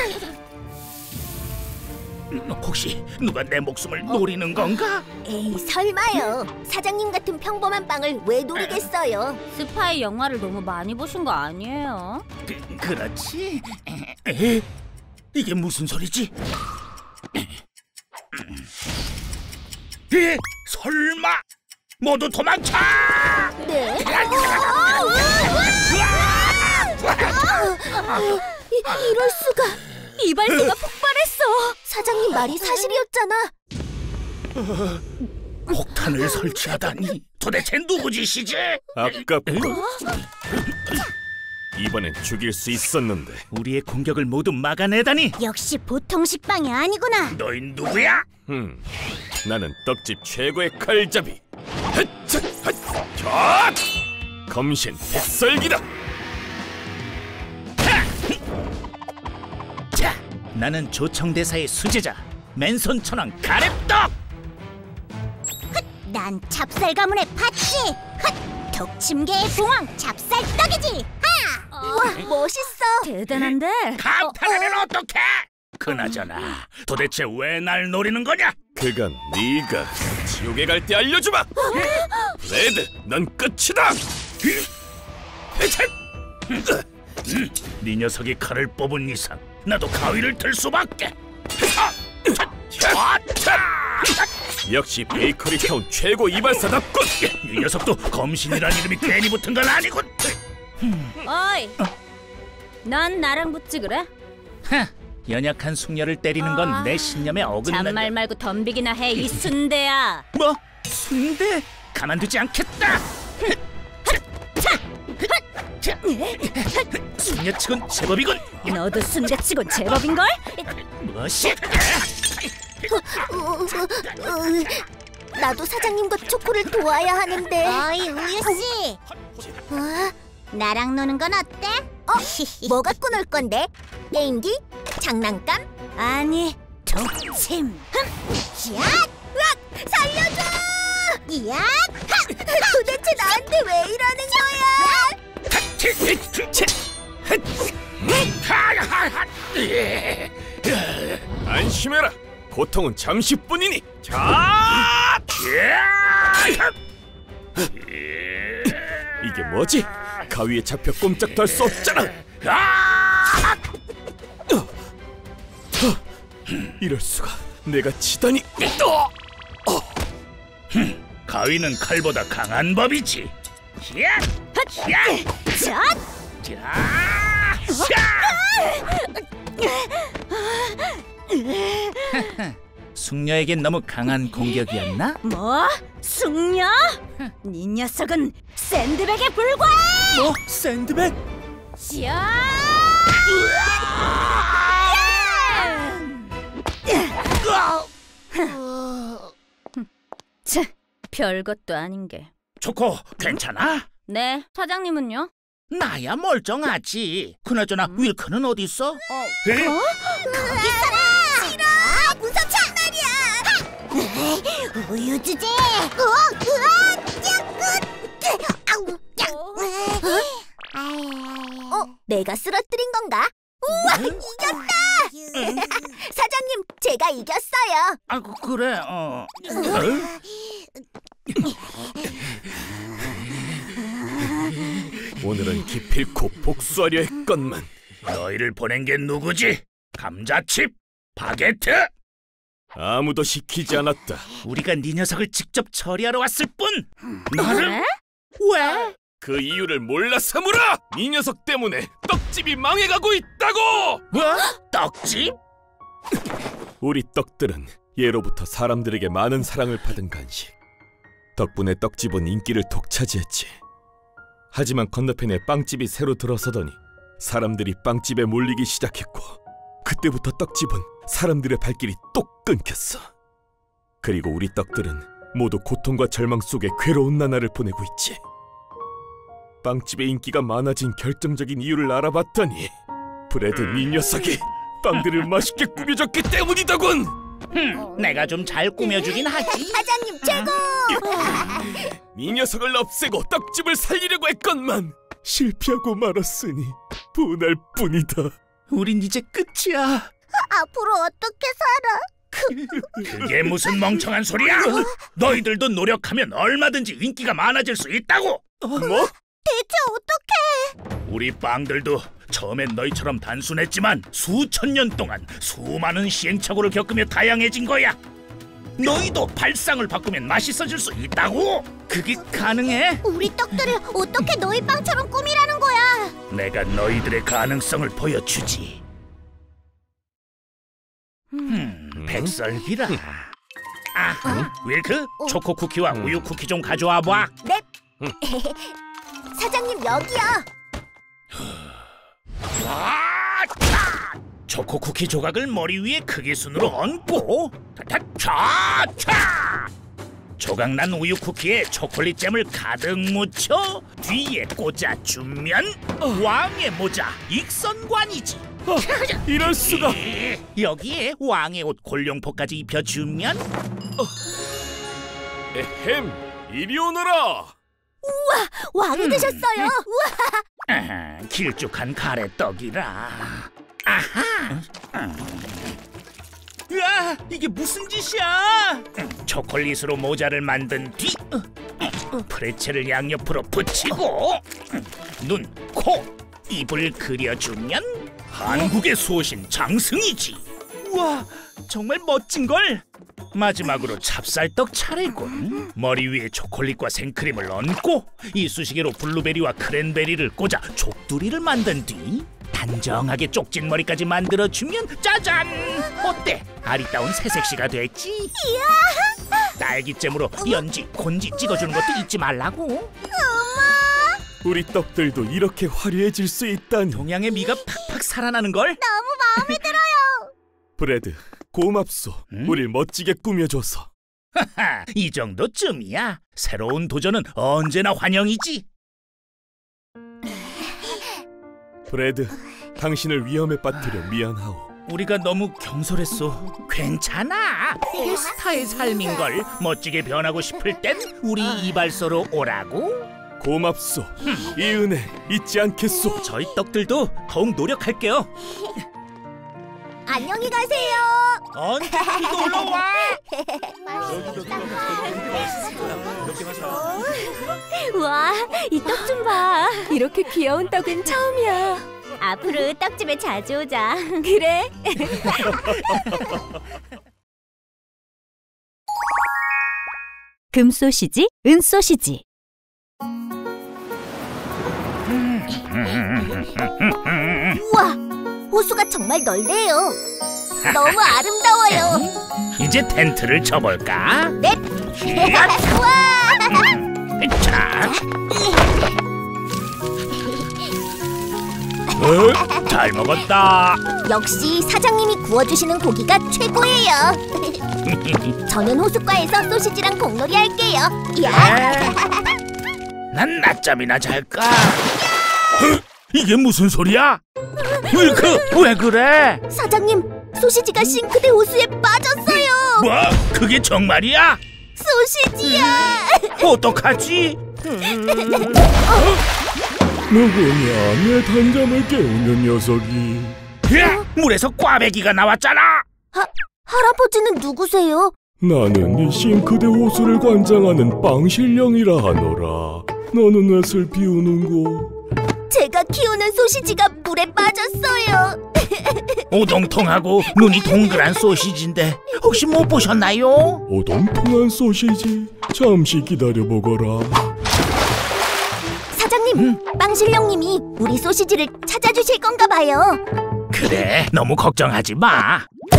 혹시 누가 내 목숨을 노리는 건가? 에이, 설마요. 사장님 같은 평범한 빵을 왜 노리겠어요? 스파이 영화를 너무 많이 보신 거 아니에요? 그렇지. 이게 무슨 소리지? 설마 모두 도망쳐! 네? 이럴 수가. 이발소가 폭발했어. 사장님 말이 사실이었잖아. 폭탄을 설치하다니 도대체 누구 짓이지? 아깝고 이번엔 죽일 수 있었는데. 우리의 공격을 모두 막아내다니. 역시 보통 식빵이 아니구나. 너희 누구야? 나는 떡집 최고의 칼잡이. 자, 검신 백설기다. 자, 나는 조청대사의 수제자 맨손천왕 가래떡. 난 찹쌀가문의 팥쥐. 독침계의 봉황 찹쌀떡이지. 와, 멋있어. 대단한데? 감탄하면 어떡해? 그나저나 도대체 왜 날 노리는 거냐? 그건 네가 지옥에 갈 때 알려주마. 브레드, 넌 끝이다. 네 녀석이 칼을 뽑은 이상 나도 가위를 들 수밖에. 역시 베이커리 타운 최고 이발사답군. 이 녀석도 검신이란 이름이 괜히 붙은 건 아니군. 어이, 넌 나랑 붙지 그래? 연약한 숙녀를 때리는 건 내 신념에 어긋난다. 잔말 말고 덤비기나 해, 이 순대야. 뭐? 순대? 가만두지 않겠다. 숙녀치곤 제법이군. 너도 순대치곤 제법인걸? 뭐시? 나도 사장님과 초코를 도와야 하는데. 어이 우유씨, 나랑 노는 건 어때? 뭐 갖고 놀 건데? 게임기? 장난감? 아니, 독침. 야! 으악! 살려줘! 야! 도대체 나한테 왜 이러는 거야? 안심해라. 고통은 잠시뿐이니. 자! 이게 뭐지? 가위에 잡혀 꼼짝도 할 수 없잖아. 이럴 수가. 내가 지다니. 가위는 칼보다 강한 법이지. 숙녀에겐 너무 강한 공격이었나? 뭐? 숙녀? 네 녀석은 샌드백에 불과해! 뭐? 샌드백? 차, 별것도 아닌 게. 초코, 괜찮아? 네, 사장님은요? 나야 멀쩡하지. 그나저나 윌크는 어디 있어? 싫어! 무섭단 말이야! 우유 주제. 내가 쓰러뜨린 건가? 우와! 이겼다! 사장님, 제가 이겼어요. 아, 그래. 오늘은 기필코 복수하려 했건만. 너희를 보낸 게 누구지? 감자칩? 바게트? 아무도 시키지 않았다. 우리가 네 녀석을 직접 처리하러 왔을 뿐. 나를? 왜? 그 이유를 몰라 사물아! 이 녀석 때문에 떡집이 망해가고 있다고! 뭐? 떡집? 우리 떡들은 예로부터 사람들에게 많은 사랑을 받은 간식. 덕분에 떡집은 인기를 독차지했지. 하지만 건너편에 빵집이 새로 들어서더니 사람들이 빵집에 몰리기 시작했고, 그때부터 떡집은 사람들의 발길이 똑 끊겼어. 그리고 우리 떡들은 모두 고통과 절망 속에 괴로운 나날을 보내고 있지. 빵집의 인기가 많아진 결정적인 이유를 알아봤더니 브레드 이 녀석이 빵들을 맛있게 꾸며줬기 때문이더군. 내가 좀 잘 꾸며주긴 하지. 사장님 최고! 이 녀석을 없애고 떡집을 살리려고 했건만 실패하고 말았으니 분할 뿐이다. 우린 이제 끝이야. 앞으로 어떻게 살아? 그게 무슨 멍청한 소리야? 너희들도 노력하면 얼마든지 인기가 많아질 수 있다고. 뭐? 대체 어떻게? 우리 빵들도 처음엔 너희처럼 단순했지만 수천 년 동안 수많은 시행착오를 겪으며 다양해진 거야. 너희도 발상을 바꾸면 맛있어질 수 있다고. 그게 가능해? 우리 떡들을 어떻게 너희 빵처럼 꾸미라는 거야? 내가 너희들의 가능성을 보여주지. 백설기라. 윌크, 초코 쿠키와 우유 쿠키 좀 가져와 봐. 네. 사장님 여기요. 초코 쿠키 조각을 머리 위에 크게 순으로 얹고 차차 조각난 우유 쿠키에 초콜릿 잼을 가득 묻혀 뒤에 꽂아주면 왕의 모자 익선관이지. 이럴 수가. 여기에 왕의 옷 골룡포까지 입혀주면 에헴, 이리 오너라. 왕이 되셨어요. 우와. 길쭉한 가래떡이라. 아하. 으아, 이게 무슨 짓이야? 초콜릿으로 모자를 만든 뒤 프레첼을 양옆으로 붙이고 눈, 코, 입을 그려주면 한국의 수호신 장승이지. 우와, 정말 멋진걸. 마지막으로 찹쌀떡 차례군. 머리 위에 초콜릿과 생크림을 얹고 이쑤시개로 블루베리와 크랜베리를 꽂아 족두리를 만든 뒤 단정하게 쪽진 머리까지 만들어주면 짜잔! 어때? 아리따운 새색시가 됐지? 이야. 딸기잼으로 연지, 곤지 찍어주는 것도 잊지 말라고. 우리 떡들도 이렇게 화려해질 수 있다니. 동양의 미가 팍팍 살아나는걸? 너무 마음에 들어요. 브레드, 고맙소. 우릴 멋지게 꾸며줘서. 하하, 이 정도쯤이야. 새로운 도전은 언제나 환영이지. 브레드, 당신을 위험에 빠뜨려 미안하오. 우리가 너무 경솔했어. 괜찮아. 이게 스타의 삶인걸. 멋지게 변하고 싶을 땐 우리 이발소로 오라고. 고맙소. 이 은혜 잊지 않겠소. 저희 떡들도 더욱 노력할게요. 안녕히 가세요. 언제든지 놀러와. 와, 이 떡 좀 봐. 이렇게 귀여운 떡은 처음이야. 앞으로 떡집에 자주 오자. 그래. 금소시지, 은소시지. 우와, 호수가 정말 넓네요. 너무 아름다워요. 이제 텐트를 쳐볼까? 네. 우와. 자, 잘 먹었다. 역시 사장님이 구워주시는 고기가 최고예요. 저는 호숫가에서 소시지랑 공놀이 할게요. 야. 난 낮잠이나 잘까? 이게 무슨 소리야? 왜 그래? 사장님, 소시지가 싱크대 호수에 빠졌어요. 뭐? 그게 정말이야? 소시지야. 어떡하지? 누구냐, 내 단잠을 깨우는 녀석이. 야, 물에서 꽈배기가 나왔잖아. 할아버지는 누구세요? 나는 이 싱크대 호수를 관장하는 빵실령이라 하노라. 너는 왜 슬 비우는고? 제가 키우는 소시지가 물에 빠졌어요. 오동통하고 눈이 동그란 소시지인데 혹시 못 보셨나요? 오동통한 소시지, 잠시 기다려보거라. 사장님, 빵실령님이 우리 소시지를 찾아주실 건가 봐요. 그래, 너무 걱정하지 마.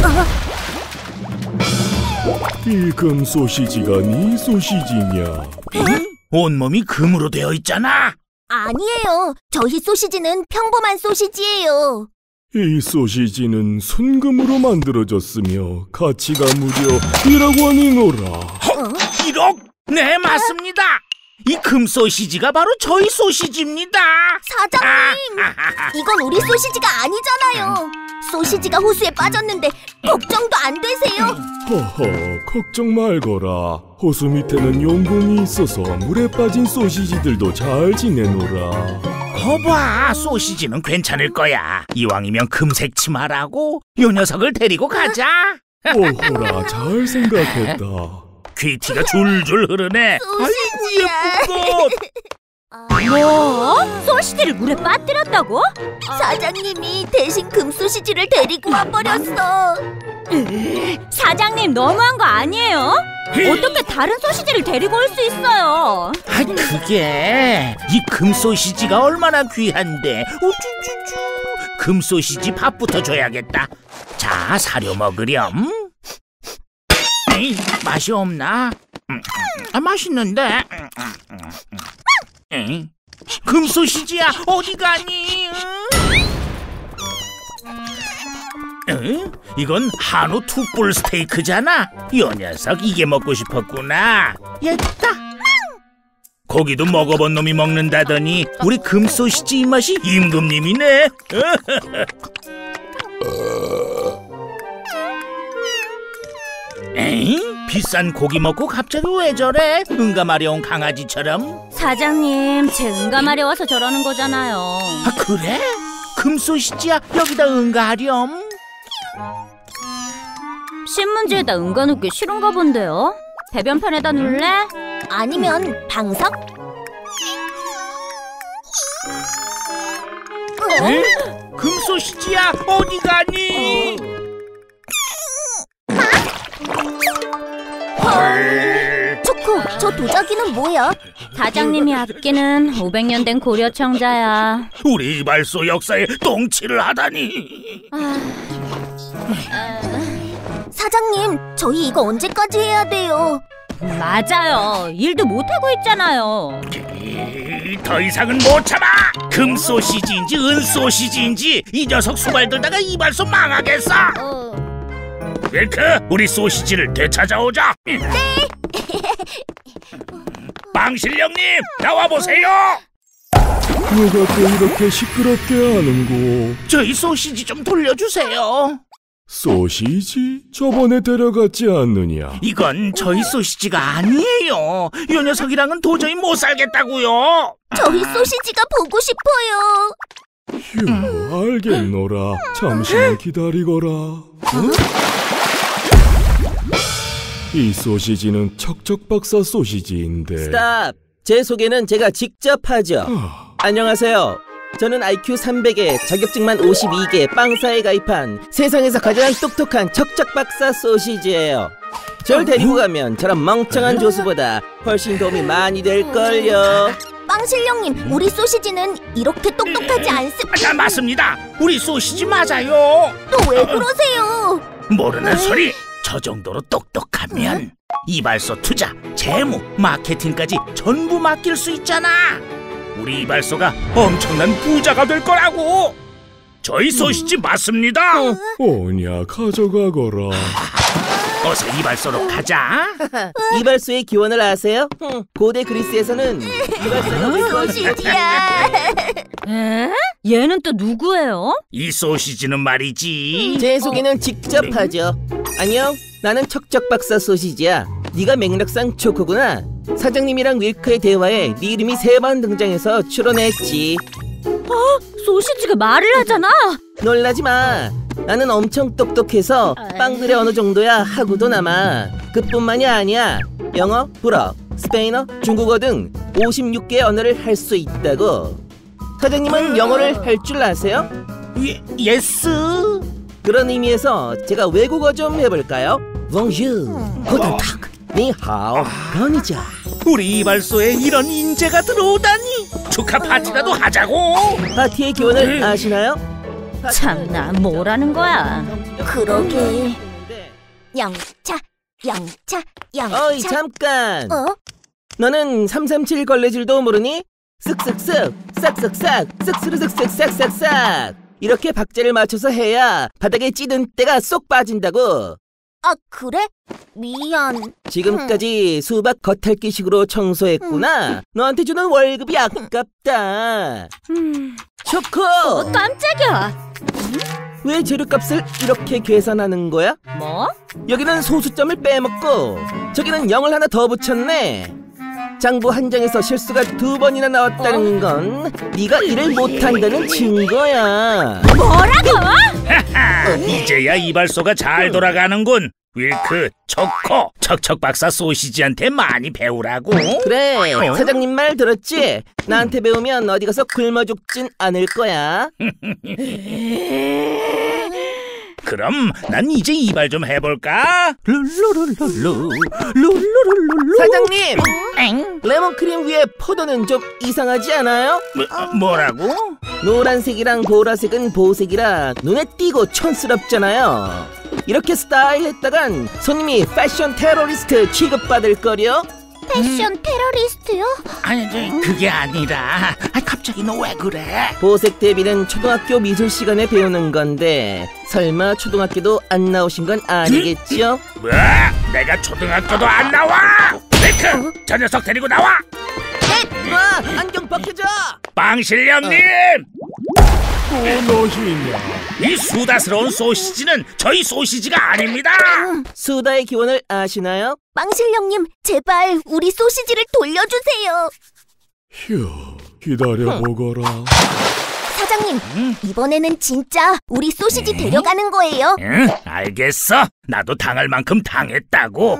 이 금 소시지가 네 소시지냐? 온몸이 금으로 되어 있잖아. 아니에요. 저희 소시지는 평범한 소시지예요. 이 소시지는 순금으로 만들어졌으며 가치가 무려 1억 원이노라. 1억? 네, 맞습니다. 이 금 소시지가 바로 저희 소시지입니다. 사장님, 이건 우리 소시지가 아니잖아요. 소시지가 호수에 빠졌는데 걱정도 안 되세요? 허허, 걱정 말거라. 호수 밑에는 용궁이 있어서 물에 빠진 소시지들도 잘 지내노라. 거봐, 소시지는 괜찮을 거야. 이왕이면 금색 치마라고 요 녀석을 데리고 가자. 오호라, 잘 생각했다. 귀티가 줄줄 흐르네. 소시지야. 아이고, 예쁜 것. 뭐? 소시지를 물에 빠뜨렸다고? 사장님이 대신 금 소시지를 데리고 와버렸어. 사장님 너무한 거 아니에요? 어떻게 다른 소시지를 데리고 올 수 있어요? 아이, 그게 이 금 소시지가 얼마나 귀한데. 우쭈쭈쭈. 금 소시지 밥부터 줘야겠다. 자, 사료 먹으렴. 에이, 맛이 없나? 맛있는데. 에이, 금 소시지야, 어디 가니? 응? 이건 한우 투뿔 스테이크잖아. 요 녀석 이게 먹고 싶었구나. 됐다. 고기도 먹어본 놈이 먹는다더니 우리 금 소시지 입맛이 임금님이네. 에이? 비싼 고기 먹고 갑자기 왜 저래? 응가마려운 강아지처럼? 사장님, 제 응가마려워서 저러는 거잖아요. 아, 그래? 금소시지야 여기다 응가하렴? 신문지에다 응가 넣기 싫은가 본데요? 배변판에다 넣을래? 아니면 방석? 에? 금소시지야 어디 가니? 초코, 저 도자기는 뭐야? 사장님이 아끼는 500년 된 고려 청자야. 우리 이발소 역사에 똥칠을 하다니. 사장님, 저희 이거 언제까지 해야 돼요? 맞아요. 일도 못하고 있잖아요. 더 이상은 못 참아. 금소시지인지 은소시지인지 이 녀석 수발 들다가 이발소 망하겠어. 윌크, 우리 소시지를 되찾아오자. 네. 빵실령님, 나와보세요. 누가 또 이렇게 시끄럽게 하는고? 저희 소시지 좀 돌려주세요. 소시지? 저번에 데려갔지 않느냐? 이건 저희 소시지가 아니에요. 이 녀석이랑은 도저히 못 살겠다고요. 저희 소시지가 보고 싶어요. 휴, 알겠노라. 잠시만 기다리거라. 이 소시지는 척척박사 소시지인데. 스탑! 제 소개는 제가 직접 하죠. 안녕하세요. 저는 IQ 300에 자격증만 52개 빵사에 가입한 세상에서 가장 똑똑한 척척박사 소시지예요. 절 데리고 가면 저런 멍청한 조수보다 훨씬 도움이 많이 될걸요. 빵실령님, 우리 소시지는 이렇게 똑똑하지 않습니다. 맞습니다. 우리 소시지 맞아요. 또 왜 그러세요? 모르는 소리. 저 정도로 똑똑하면 이발소 투자, 재무, 마케팅까지 전부 맡길 수 있잖아. 우리 이발소가 엄청난 부자가 될 거라고. 저희 소시지 맞습니다. 오냐, 가져가거라. 어서 이발소로 가자. 이발소의 기원을 아세요? 고대 그리스에서는 이발소가 소시지야. 에? 얘는 또 누구예요? 이 소시지는 말이지. 제 소개는 직접 하죠. 안녕, 나는 척척박사 소시지야. 네가 맥락상 초코구나. 사장님이랑 윌크의 대화에 네 이름이 3번 등장해서 출연했지. 소시지가 말을 하잖아. 놀라지 마. 나는 엄청 똑똑해서 빵들의 어느 정도야 하고도 남아. 그뿐만이 아니야. 영어, 불어, 스페인어, 중국어 등 56개의 언어를 할 수 있다고. 사장님은 영어를 할 줄 아세요? 예스. 그런 의미에서 제가 외국어 좀 해볼까요? Bonjour, Guten Tag, Ni Hao, 건이자. 우리 이발소에 이런 인재가 들어오다니. 축하 파티라도 하자고. 파티의 기원을 아시나요? 참나, 뭐라는 거야? 그러게. 영차, 영차, 영차. 어이, 잠깐. 너는 337 걸레질도 모르니? 쓱쓱쓱, 싹싹싹, 쓱스르쓱쓱, 싹싹싹. 이렇게 박자를 맞춰서 해야 바닥에 찌든 때가 쏙 빠진다고. 아, 그래? 미안. 지금까지 수박 겉핥기식으로 청소했구나. 너한테 주는 월급이 아깝다. 초코! 깜짝이야. 왜 재료값을 이렇게 계산하는 거야? 뭐? 여기는 소수점을 빼먹고 저기는 0을 하나 더 붙였네. 장부 한 장에서 실수가 2번이나 나왔다는 건 네가 일을 못한다는 증거야. 뭐라고? 이제야 이발소가 잘 돌아가는군. 윌크, 초코, 척척박사 소시지한테 많이 배우라고. 그래, 사장님 말 들었지? 나한테 배우면 어디 가서 굶어 죽진 않을 거야. 그럼 난 이제 이발 좀 해볼까? 룰루룰루루 룰루룰루루. 사장님! 레몬크림 위에 포도는 좀 이상하지 않아요? 뭐라고? 노란색이랑 보라색은 보색이라 눈에 띄고 촌스럽잖아요. 이렇게 스타일했다간 손님이 패션 테러리스트 취급받을 거려? 패션 테러리스트요? 아니, 그게 아니라. 갑자기 너 왜 그래? 보색 대비는 초등학교 미술 시간에 배우는 건데 설마 초등학교도 안 나오신 건 아니겠죠? 뭐? 내가 초등학교도 안 나와? 윌크, 저 녀석 데리고 나와. 네! 와, 안경 벗겨줘! 빵실령님! 또 너희냐? 이 수다스러운 소시지는 저희 소시지가 아닙니다. 수다의 기원을 아시나요? 빵실령님, 제발 우리 소시지를 돌려주세요. 휴, 기다려보거라. 사장님, 이번에는 진짜 우리 소시지 데려가는 거예요. 응, 알겠어. 나도 당할 만큼 당했다고.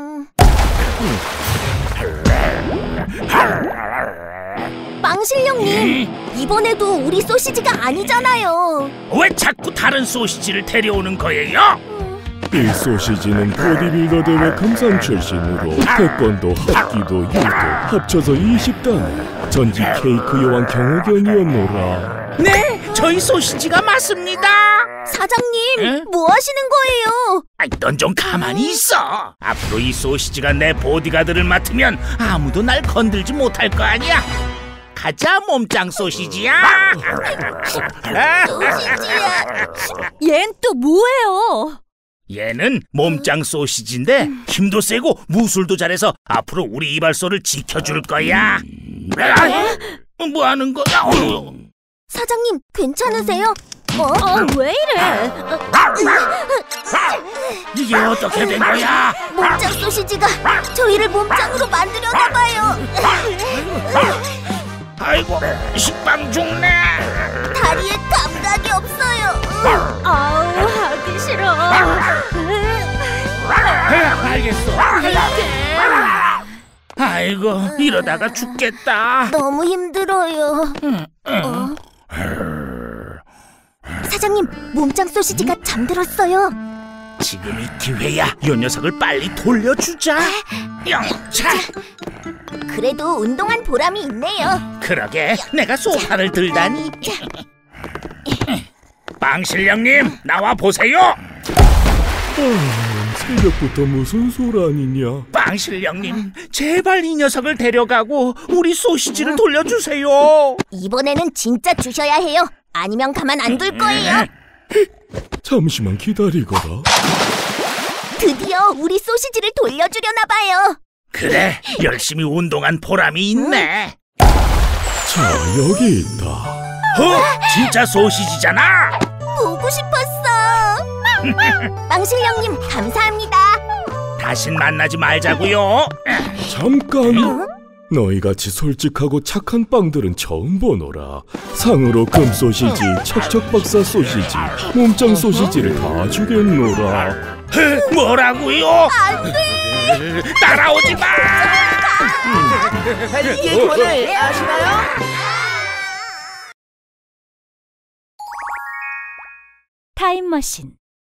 빵실령님, 이번에도 우리 소시지가 아니잖아요. 왜 자꾸 다른 소시지를 데려오는 거예요? 이 소시지는 보디빌더 대회 금산 출신으로 태권도, 합기도, 유도 합쳐서 20단 전직 케이크 여왕 경호견이었노라. 네, 저희 소시지가 맞습니다. 사장님, 에? 뭐 하시는 거예요? 넌 좀 가만히 있어. 앞으로 이 소시지가 내 보디가드를 맡으면 아무도 날 건들지 못할 거 아니야. 가자, 몸짱 소시지야. 소시지야. 얜 또 뭐예요? 얘는 몸짱 소시지인데 힘도 세고 무술도 잘해서 앞으로 우리 이발소를 지켜줄 거야. 뭐 하는 거야? 사장님, 괜찮으세요? 왜 이래? 이게 어떻게 된 거야? 몸짱 소시지가 저희를 몸짱으로 만들려나 봐요. 아이고, 식빵 죽네. 다리에 감각이 없어요. 아우, 하기 싫어. 알겠어. 아이고, 이러다가 죽겠다. 너무 힘들어요. 사장님, 몸짱 소시지가 잠들었어요. 지금이 기회야. 이 녀석을 빨리 돌려주자. 영차. 그래도 운동한 보람이 있네요. 그러게, 내가 소파를 들다니. 빵실령님, 나와 보세요. 새벽부터 무슨 소란이냐? 빵실령님, 제발 이 녀석을 데려가고 우리 소시지를 돌려주세요. 이번에는 진짜 주셔야 해요. 아니면 가만 안 둘 거예요. 잠시만 기다리거라. 드디어 우리 소시지를 돌려주려나 봐요. 그래, 열심히 운동한 보람이 있네. 자, 여기 있다. 진짜 소시지잖아. 보고 싶었어. 빵실령님, 감사합니다. 다신 만나지 말자고요. 잠깐. 너희같이 솔직하고 착한 빵들은 처음 보노라. 상으로 금소시지, 척척박사 소시지, 몸짱 소시지를 다 주겠노라. 뭐라고요? 안 돼. 따라오지 마. 달리기의 기원을 아시나요? 타임머신.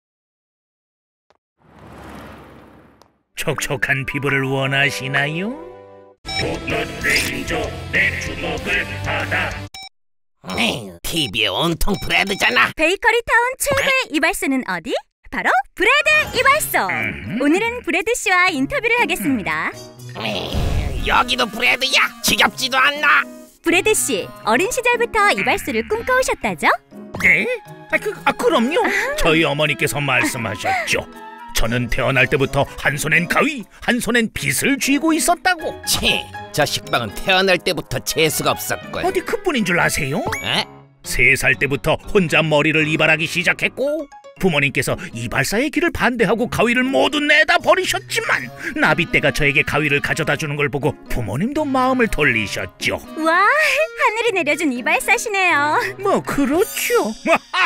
촉촉한 피부를 원하시나요? 레이저, 내 주먹을 받아. TV의 온통 브레드잖아. 베이커리 타운 최대 이발소는 어디? 바로 브레드 이발소. 오늘은 브레드 씨와 인터뷰를 하겠습니다. 여기도 브레드야. 지겹지도 않나? 브레드 씨, 어린 시절부터 이발소를 꿈꿔오셨다죠? 네? 그럼요. 저희 어머니께서 말씀하셨죠. 저는 태어날 때부터 한 손엔 가위, 한 손엔 빗을 쥐고 있었다고. 저 식빵은 태어날 때부터 재수가 없었군. 어디 그뿐인 줄 아세요? 에? 3살 때부터 혼자 머리를 이발하기 시작했고, 부모님께서 이발사의 길을 반대하고 가위를 모두 내다 버리셨지만 나비떼가 저에게 가위를 가져다 주는 걸 보고 부모님도 마음을 돌리셨죠. 와, 하늘이 내려준 이발사시네요. 뭐 그렇죠.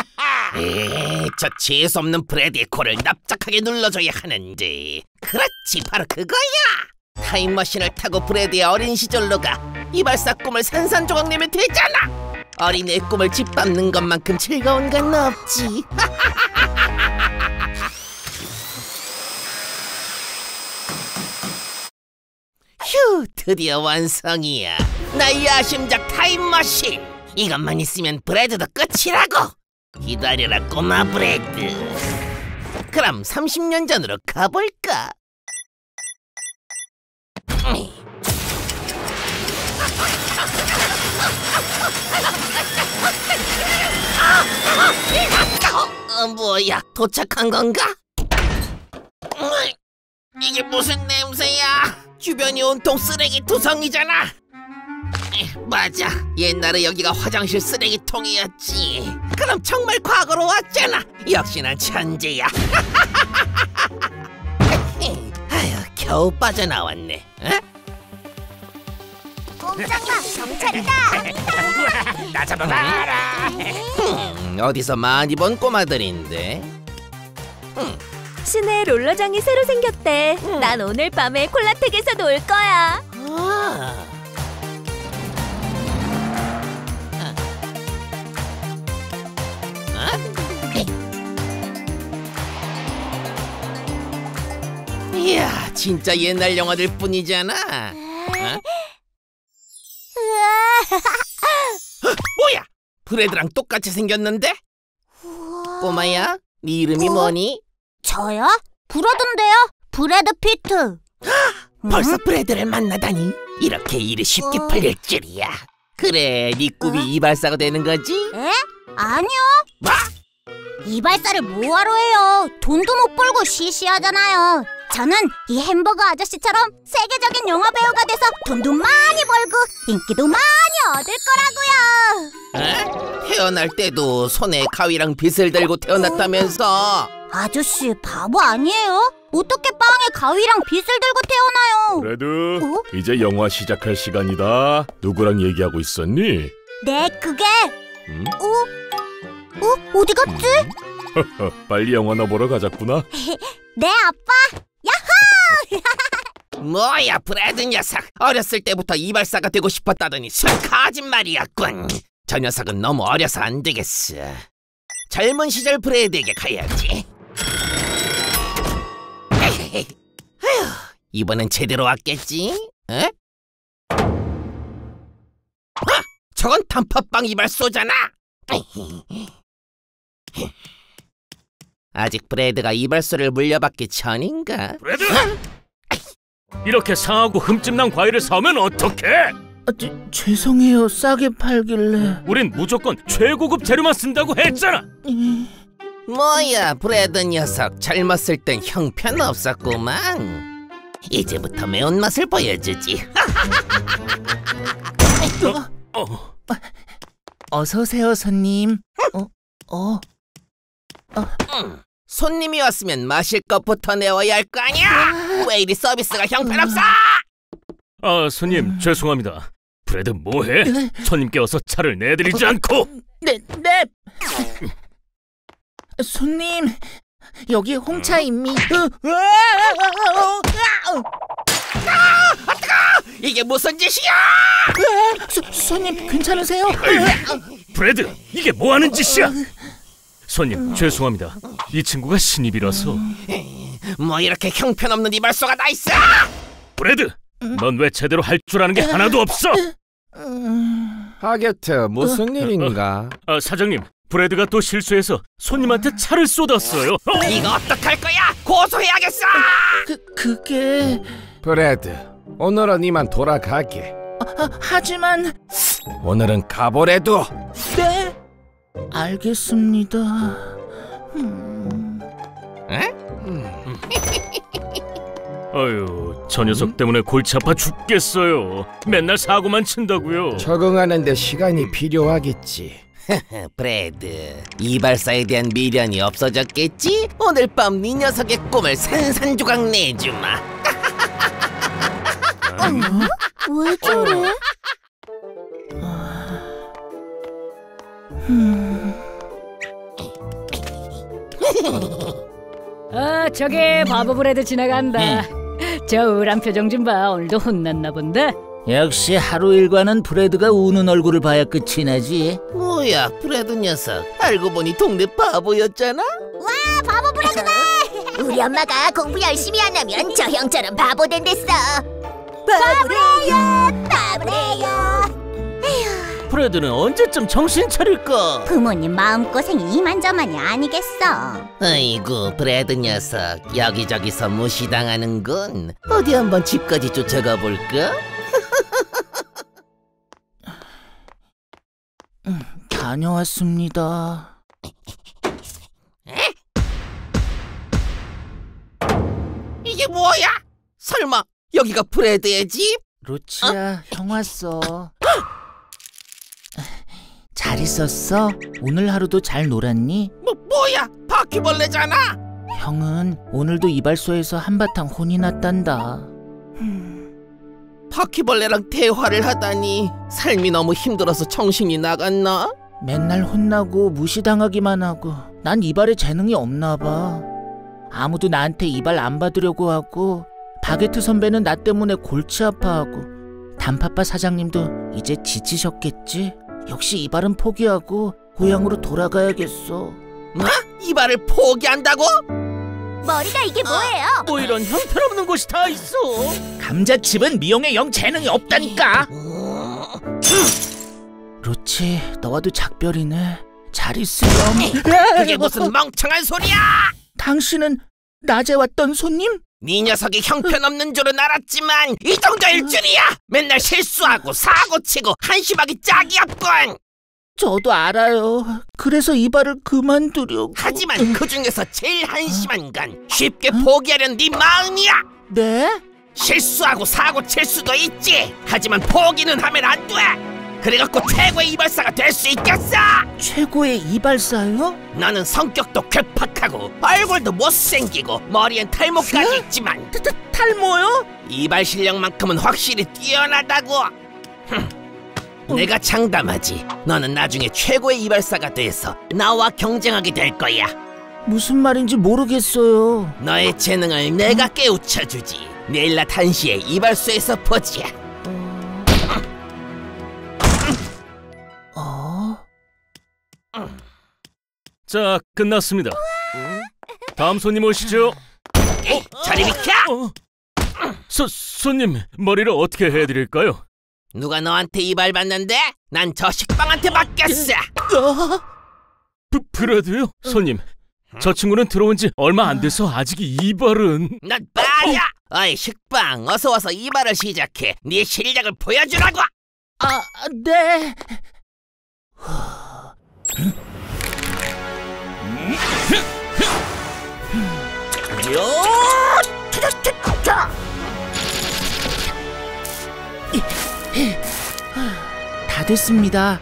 저 재수없는 브레드의 코를 납작하게 눌러줘야 하는데. 그렇지, 바로 그거야. 타임머신을 타고 브레드의 어린 시절로 가 이발사 꿈을 산산조각 내면 되잖아. 어린이의 꿈을 짓밟는 것만큼 즐거운 건 없지. 휴, 드디어 완성이야. 나의 야심작 타임머신. 이것만 있으면 브레드도 끝이라고. 기다려라, 꼬마 브레드. 그럼 30년 전으로 가볼까? 뭐야, 도착한 건가? 이게 무슨 냄새야? 주변이 온통 쓰레기 투성이잖아. 맞아. 옛날에 여기가 화장실 쓰레기통이었지. 그럼 정말 과거로 왔잖아. 역시 난 천재야. 아휴, 겨우 빠져나왔네. 꼼짝마, 경찰이다. 나 잡아봐라. 어디서 많이 본 꼬마들인데. 시내에 롤러장이 새로 생겼대. 난 오늘 밤에 콜라텍에서 놀 거야. 이야, 진짜 옛날 영화들 뿐이잖아. 뭐야? 브래드랑 똑같이 생겼는데? 꼬마야, 네 이름이 뭐니? 저요? 브래드인데요. 브래드 피트. 벌써 브래드를 만나다니. 이렇게 일이 쉽게 풀릴 줄이야. 그래, 네 꿈이 이발사가 되는 거지? 에? 아니요. 뭐? 이발사를 뭐하러 해요? 돈도 못 벌고 시시하잖아요. 저는 이 햄버거 아저씨처럼 세계적인 영화 배우가 돼서 돈도 많이 벌고 인기도 많이 얻을 거라고요. 에? 태어날 때도 손에 가위랑 빗을 들고 태어났다면서? 아저씨 바보 아니에요? 어떻게 빵에 가위랑 빗을 들고 태어나요? 브래드, 이제 영화 시작할 시간이다. 누구랑 얘기하고 있었니? 네, 그게 응? 어디 갔지? 빨리 영화나 보러 가자꾸나. 네, 아빠. 야호! 뭐야, 브래드 녀석. 어렸을 때부터 이발사가 되고 싶었다더니 순 거짓말이었군. 저 녀석은 너무 어려서 안 되겠어. 젊은 시절 브래드에게 가야지. 에휴, 이번엔 제대로 왔겠지? 에? 저건 단팥빵 이발소잖아. 아직 브래드가 이발소를 물려받기 전인가? 브래드! 이렇게 상하고 흠집난 과일을 사오면 어떡해? 죄송해요. 싸게 팔길래. 우린 무조건 최고급 재료만 쓴다고 했잖아. 뭐야, 브래드 녀석. 젊었을 땐 형편없었구만. 이제부터 매운맛을 보여주지. 어서 오세요, 손님. 손님이 왔으면 마실 것부터 내워야 할 거 아니야? 왜 이리 서비스가 형편없어? 아, 손님 죄송합니다. 브래드 뭐해? 손님께 어서 차를 내드리지 않고. 네. 손님, 여기 홍차입니다. 이게 무슨 짓이야? 손님 괜찮으세요? 브래드, 이게 뭐하는 짓이야? 손님 죄송합니다. 이 친구가 신입이라서. 뭐 이렇게 형편없는 이발소가 다 있어? 브래드, 넌 왜 제대로 할 줄 아는 게 하나도 없어? 하게트, 무슨 일인가? 사장님, 브래드가 또 실수해서 손님한테 차를 쏟았어요. 이거 어떡할 거야? 고소해야겠어. 그게... 브래드, 오늘은 이만 돌아가게. 하지만... 오늘은 가보래도. 네, 알겠습니다. 아유, 저 녀석 때문에 골치 아파 죽겠어요. 맨날 사고만 친다고요. 적응하는데 시간이 필요하겠지. 브래드, 이발사에 대한 미련이 없어졌겠지? 오늘 밤 네 녀석의 꿈을 산산조각 내주마. 왜 저래? 저기 바보 브래드 지나간다. 저 우울한 표정 좀 봐. 오늘도 혼났나 본데. 역시 하루 일과는 브래드가 우는 얼굴을 봐야 끝이 나지. 뭐야, 브래드 녀석. 알고 보니 동네 바보였잖아? 와, 바보 브래드다. 우리 엄마가 공부 열심히 안 하면 저 형처럼 바보 된댔어. 바보래요. 브래드는 언제쯤 정신 차릴까? 부모님 마음고생이 이만저만이 아니겠어. 아이고, 브래드 녀석. 여기저기서 무시당하는군. 어디 한번 집까지 쫓아가 볼까? 다녀왔습니다. 이게 뭐야? 설마 여기가 브래드의 집? 루치야, 형 왔어. 잘 있었어? 오늘 하루도 잘 놀았니? 뭐야? 바퀴벌레잖아. 형은 오늘도 이발소에서 한바탕 혼이 났단다. 바퀴벌레랑 대화를 하다니 삶이 너무 힘들어서 정신이 나갔나? 맨날 혼나고 무시당하기만 하고 난 이발에 재능이 없나 봐. 아무도 나한테 이발 안 받으려고 하고 바게트 선배는 나 때문에 골치 아파하고 단팥바 사장님도 이제 지치셨겠지? 역시 이발은 포기하고 고향으로 돌아가야겠어. 뭐? 이발을 포기한다고? 머리가 이게 뭐예요? 뭐 이런 형편없는 곳이 다 있어. 감자칩은 미용에 영 재능이 없다니까. 로치, 너와도 작별이네. 잘 있으렴. 그게 무슨 멍청한 소리야! 당신은 낮에 왔던 손님? 네 녀석이 형편없는 줄은 알았지만 이 정도일 줄이야! 맨날 실수하고 사고치고 한심하기 짝이 없군! 저도 알아요. 그래서 이발을 그만두려고. 하지만 그 중에서 제일 한심한 건 쉽게 포기하려는 네 마음이야! 네? 실수하고 사고칠 수도 있지! 하지만 포기는 하면 안 돼! 그래갖고 최고의 이발사가 될 수 있겠어! 최고의 이발사요? 너는 성격도 괴팍하고 얼굴도 못생기고 머리엔 탈모까지 있지만 탈모요? 이발 실력만큼은 확실히 뛰어나다고! 내가 장담하지. 너는 나중에 최고의 이발사가 돼서 나와 경쟁하게 될 거야. 무슨 말인지 모르겠어요. 너의 재능을 내가 깨우쳐주지. 내일 낮 1시에 이발소에서 보자. 자, 끝났습니다. 다음 손님 오시죠. 저리 비켜! 손님, 머리를 어떻게 해드릴까요? 누가 너한테 이발 받는데? 난 저 식빵한테 맡겼어. 브래드요? 손님, 저 친구는 들어온 지 얼마 안 돼서 아직 이발은... 넌 빠야! 어이 식빵, 어서 와서 이발을 시작해. 네 실력을 보여주라고! 네. 다 됐습니다.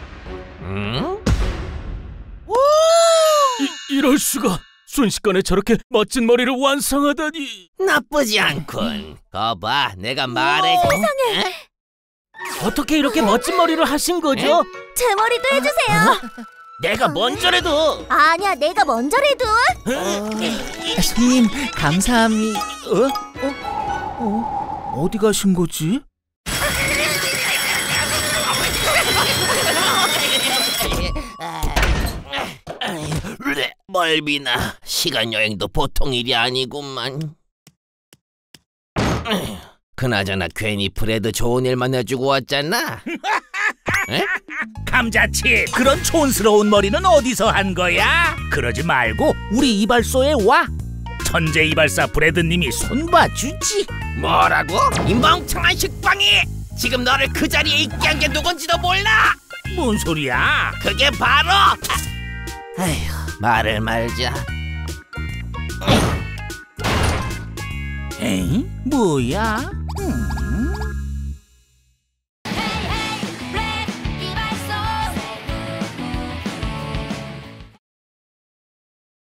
이럴 수가! 순식간에 저렇게 멋진 머리를 완성하다니! 나쁘지 않군. 거봐, 내가 말해. 세상에! 어떻게 이렇게 멋진 머리를 하신 거죠? 제 머리도 해주세요. 내가 먼저라도. 아니야, 내가 먼저라도. 손님, 감사합니다. 어디 가신 거지? 멀미나. 시간 여행도 보통 일이 아니구만. 그나저나 괜히 브래드 좋은 일만 해주고 왔잖아. 감자칩, 그런 촌스러운 머리는 어디서 한 거야? 그러지 말고 우리 이발소에 와. 천재 이발사 브래드님이 손봐주지. 뭐라고? 이 멍청한 식빵이! 지금 너를 그 자리에 있게 한 게 누군지도 몰라! 뭔 소리야? 그게 바로... 아휴, 말을 말자. 에이, 뭐야?